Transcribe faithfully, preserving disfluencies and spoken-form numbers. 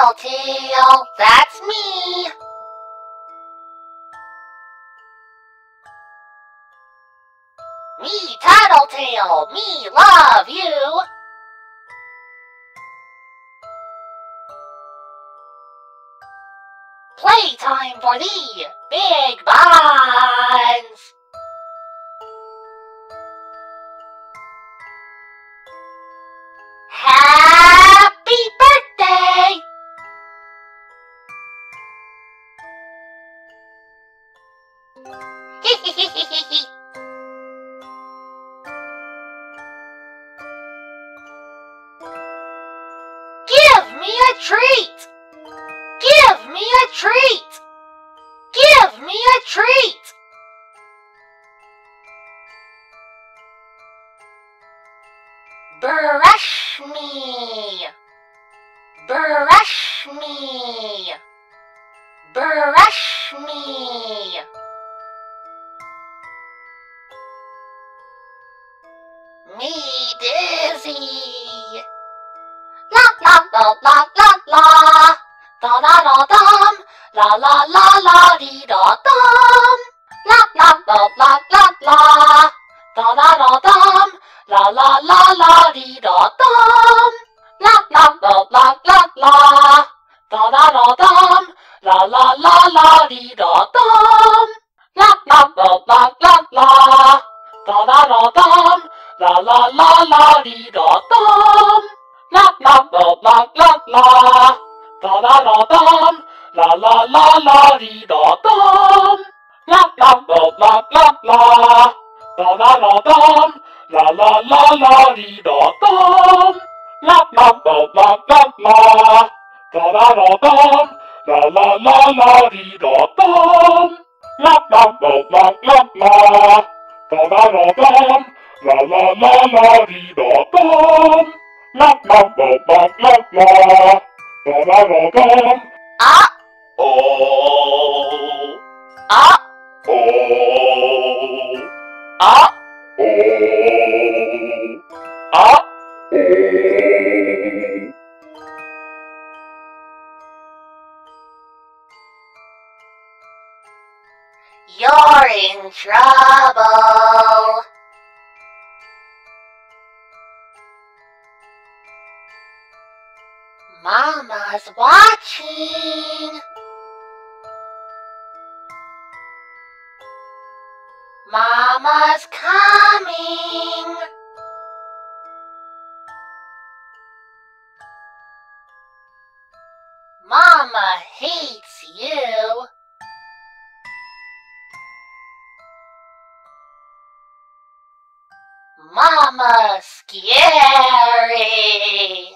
Tattletail, that's me. Me, Tattletail, me love you. Playtime for thee, big buns. Happy birthday! Give me a treat! Give me a treat! Give me a treat! Brush me! Brush me! Brush me! Me dizzy! La la la la la la! Da da da dum! La la la la dee da dum! La la la la la la! Da da da dum! La la la la dee da dum! La la la la la la! Da da da dum! La la la la dee da dum! La la la la la la! Da da da dum! La la la la dee da dum! La la la la la la! Da da da dum! La la la la dee da dum! La la la la la la! Da da da dum! La la la la dee da dum! La la la la la la! Da da da dum! La la la la dee da dum! La la la la la la! Da da da dum! La la la la dee da dum! La la la la la la! Da da da dum! Ah! Oh! Ah! Oh! Ah! Oh! Ah! Oh! You're in trouble. Mama's watching. Mama's coming. Mama hates you. Mama's scary.